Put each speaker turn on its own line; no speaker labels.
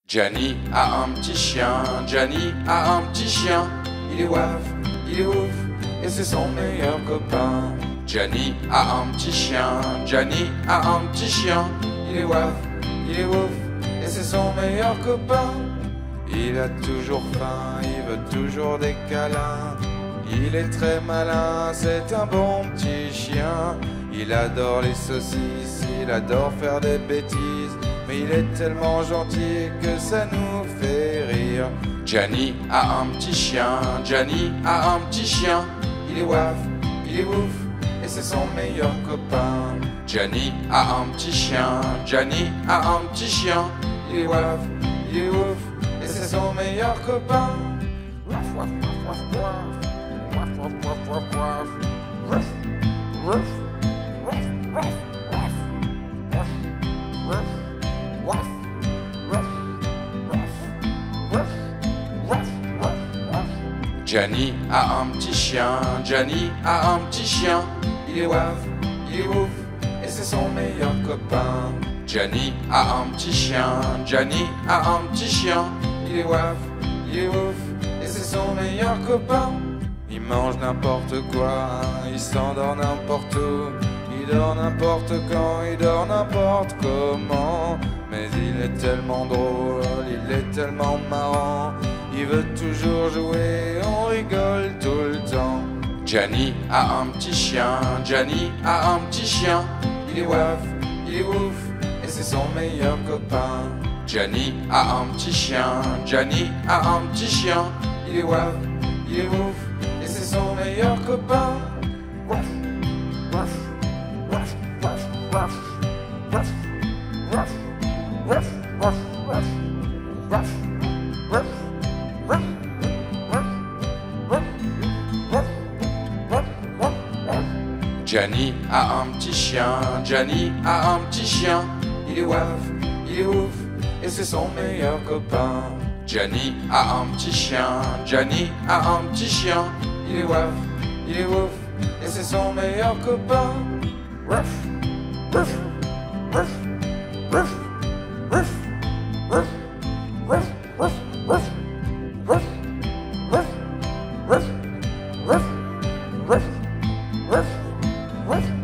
Gianni a un petit chien, Gianni a un petit chien. Il est waf, il est ouf, et c'est son meilleur copain. Gianni a un petit chien, Gianni a un petit chien. Il est waf, il est ouf, et c'est son meilleur copain. Il a toujours faim, il veut toujours des câlins. Il est très malin, c'est un bon petit chien. Il adore les saucisses, il adore faire des bêtises. Mais il est tellement gentil que ça nous fait rire. Gianni a un petit chien, Gianni a un petit chien. Il est waf, il est ouf, et c'est son meilleur copain. Gianni a un petit chien, Gianni a un petit chien. Il est waf, il est ouf, et c'est son meilleur copain. Waf, waf, waf, waf, waf, waf, waf, waf, waf, waf, waf, waf, waf, waf. Gianni a un petit chien, Gianni a un petit chien. Il est waf, il est ouf, et c'est son meilleur copain. Gianni a un petit chien, Gianni a un petit chien. Il est waf, il est ouf, et c'est son meilleur copain. Il mange n'importe quoi, il s'endort n'importe où. Il dort n'importe quand, il dort n'importe comment. Mais il est tellement drôle, il est tellement marrant. Il veut toujours jouer, on rigole tout le temps. Gianni a un petit chien, Gianni a un petit chien. Il est waf, il est ouf, et c'est son meilleur copain. Gianni a un petit chien, Gianni a un petit chien. Il est waf, il est ouf, et c'est son meilleur copain. Waf, waf, waf, waf, waf, waf, waf, waf, waf, waf, waf, waf. Gianni a un petit chien, Gianni a un petit chien. Il est waf, il est ouf, et c'est son meilleur copain. Gianni a un petit chien, Gianni a un petit chien. Il est waf, il est ouf, et c'est son meilleur copain. Waf, waf, waf, waf, waf, waf, waf, waf, waf, waf, waf, waf, waf, waf, waf. What?